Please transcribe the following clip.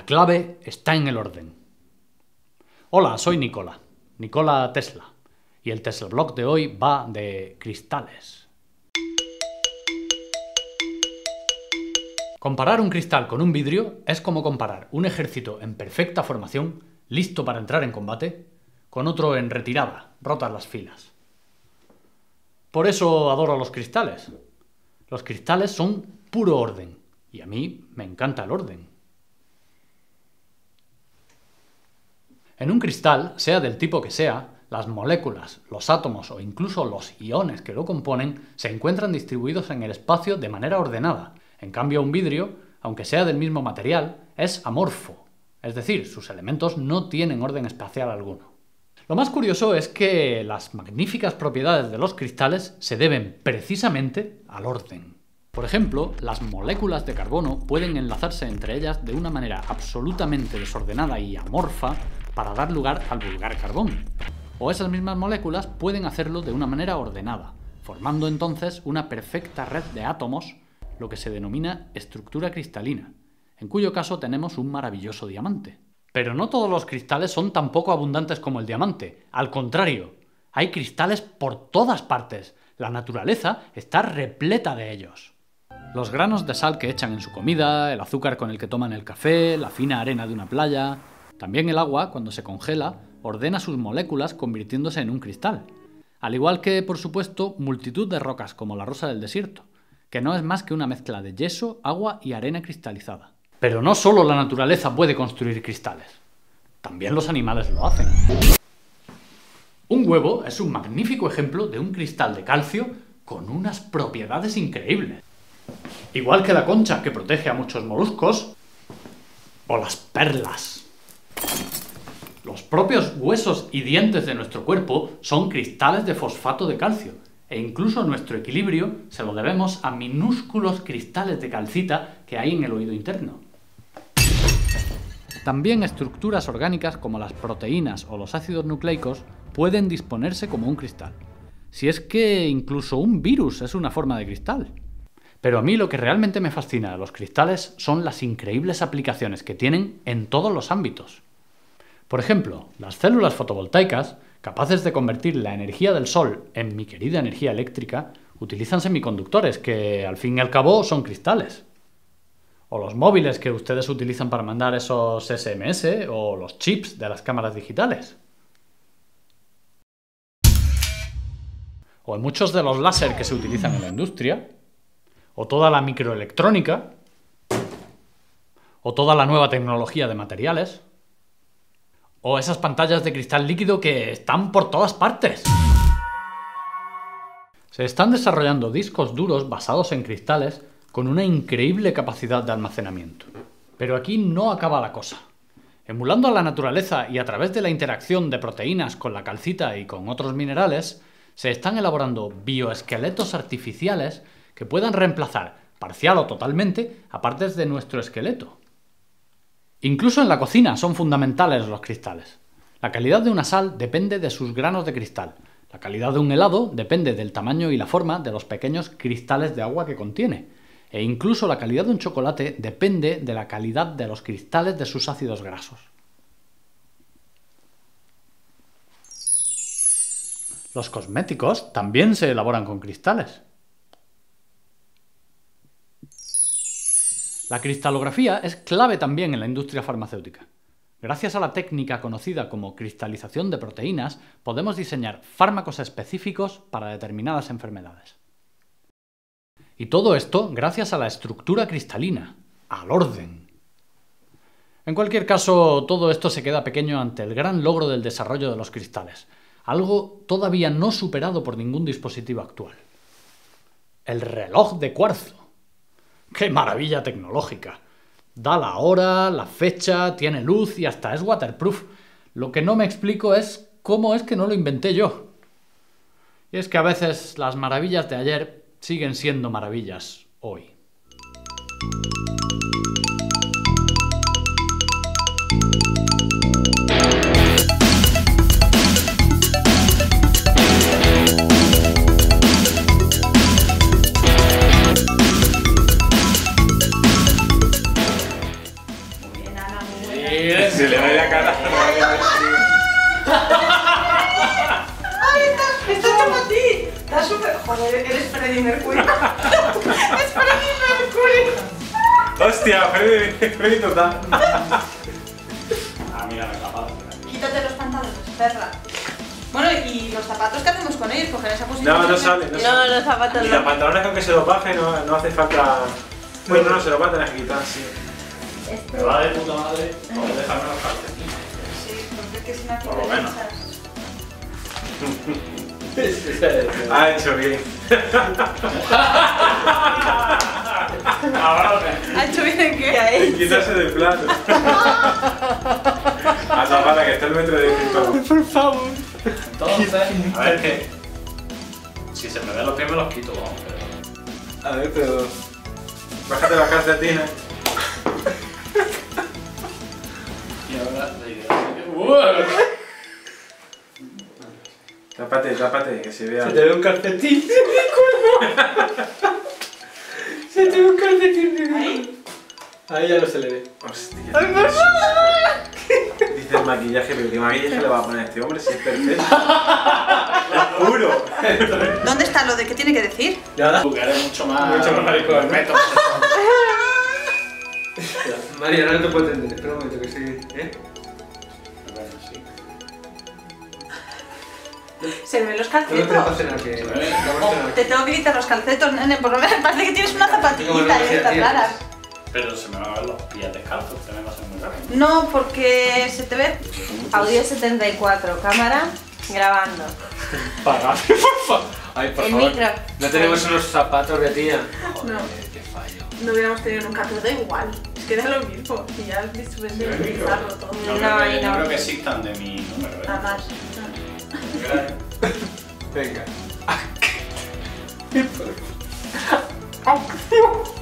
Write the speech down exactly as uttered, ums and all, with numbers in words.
La clave está en el orden. Hola, soy Nicola, Nicola Tesla, y el Tesla Blog de hoy va de cristales. Comparar un cristal con un vidrio es como comparar un ejército en perfecta formación, listo para entrar en combate, con otro en retirada, rotas las filas. Por eso adoro los cristales. Los cristales son puro orden, y a mí me encanta el orden. En un cristal, sea del tipo que sea, las moléculas, los átomos o incluso los iones que lo componen se encuentran distribuidos en el espacio de manera ordenada. En cambio, un vidrio, aunque sea del mismo material, es amorfo, es decir, sus elementos no tienen orden espacial alguno. Lo más curioso es que las magníficas propiedades de los cristales se deben precisamente al orden. Por ejemplo, las moléculas de carbono pueden enlazarse entre ellas de una manera absolutamente desordenada y amorfa para dar lugar al vulgar carbón. O esas mismas moléculas pueden hacerlo de una manera ordenada, formando entonces una perfecta red de átomos, lo que se denomina estructura cristalina, en cuyo caso tenemos un maravilloso diamante. Pero no todos los cristales son tan poco abundantes como el diamante. Al contrario, hay cristales por todas partes. La naturaleza está repleta de ellos. Los granos de sal que echan en su comida, el azúcar con el que toman el café, la fina arena de una playa. También el agua, cuando se congela, ordena sus moléculas convirtiéndose en un cristal. Al igual que, por supuesto, multitud de rocas como la rosa del desierto, que no es más que una mezcla de yeso, agua y arena cristalizada. Pero no solo la naturaleza puede construir cristales, también los animales lo hacen. Un huevo es un magnífico ejemplo de un cristal de calcio con unas propiedades increíbles. Igual que la concha, que protege a muchos moluscos, o las perlas. Los propios huesos y dientes de nuestro cuerpo son cristales de fosfato de calcio, e incluso nuestro equilibrio se lo debemos a minúsculos cristales de calcita que hay en el oído interno. También estructuras orgánicas como las proteínas o los ácidos nucleicos pueden disponerse como un cristal. Si es que incluso un virus es una forma de cristal. Pero a mí lo que realmente me fascina de los cristales son las increíbles aplicaciones que tienen en todos los ámbitos. Por ejemplo, las células fotovoltaicas, capaces de convertir la energía del sol en mi querida energía eléctrica, utilizan semiconductores que, al fin y al cabo, son cristales. O los móviles que ustedes utilizan para mandar esos ese eme ese, o los chips de las cámaras digitales. O en muchos de los láser que se utilizan en la industria, o toda la microelectrónica, o toda la nueva tecnología de materiales, o esas pantallas de cristal líquido que están por todas partes. Se están desarrollando discos duros basados en cristales con una increíble capacidad de almacenamiento. Pero aquí no acaba la cosa. Emulando a la naturaleza y a través de la interacción de proteínas con la calcita y con otros minerales, se están elaborando bioesqueletos artificiales que puedan reemplazar, parcial o totalmente, a partes de nuestro esqueleto. Incluso en la cocina son fundamentales los cristales. La calidad de una sal depende de sus granos de cristal. La calidad de un helado depende del tamaño y la forma de los pequeños cristales de agua que contiene. E incluso la calidad de un chocolate depende de la calidad de los cristales de sus ácidos grasos. Los cosméticos también se elaboran con cristales. La cristalografía es clave también en la industria farmacéutica. Gracias a la técnica conocida como cristalización de proteínas, podemos diseñar fármacos específicos para determinadas enfermedades. Y todo esto gracias a la estructura cristalina, al orden. En cualquier caso, todo esto se queda pequeño ante el gran logro del desarrollo de los cristales, algo todavía no superado por ningún dispositivo actual. El reloj de cuarzo. ¡Qué maravilla tecnológica! Da la hora, la fecha, tiene luz y hasta es waterproof. Lo que no me explico es cómo es que no lo inventé yo. Y es que a veces las maravillas de ayer siguen siendo maravillas hoy. Joder, eres Freddie Mercury. Es Freddie Mercury. Hostia, Freddy, Freddy total. Ah, mira, me capaz. Quítate los pantalones, perra. Bueno, ¿y los zapatos qué hacemos con ellos? Coger esa posición. No, no sale, no No, sale. los zapatos Y los no. pantalones con que se los baje no, no hace falta... Bueno, no, se los va a tener que quitar, sí. Este- Me va de puta madre. Vamos a dejarme los calcetines. Sí, porque es que si no aquí Por lo te menos. echas. Ha hecho bien. Ahora ¿Ha hecho bien en ¿Qué qué? hay? Quitarse del plato. Hasta para que esté el metro de cinco. Por favor. Entonces, a ver que. Si se me ven los pies me los quito, vamos. Pero... A ver, pero... Bájate las calcetines. Y ahora la idea. Tápate, tápate, que se vea. Se te ve un calcetín. Se te ve un calcetín de Ahí. Ahí ya no se le ve. Hostia. Dice el maquillaje, pero ¿qué maquillaje le va a poner a este hombre si es perfecto? ¡Es puro! ¿Dónde está lo de qué tiene que decir? Nada. Tú que eres mucho más. Mucho más maricón, ¿no? Respeto. María, no te puedo entender. Espera un momento que sí. ¿Eh? Bueno, sí. Se me ven los No me calcetos. preocupas en la que. Se ve. no me Oh, preocupas en te tengo que quitar los calcetos, nene, por lo menos parece que tienes una Como zapatillita no y decía, estas tío. raras. Pero se me van a ver los pies descalzos, también va a ser muy raro. No, porque se te ve. Audio setenta y cuatro, cámara, grabando. Pagate, por favor. Ay, por El favor. micro. No tenemos unos zapatos de tía. Joder, No. qué fallo. No hubiéramos tenido nunca, pero da igual. Es que da lo mismo. Y ya has visto de utilizarlo todo. No, No, creo, que, ahí no no. creo que existan de mi número, ¿eh? Nada más. Venga.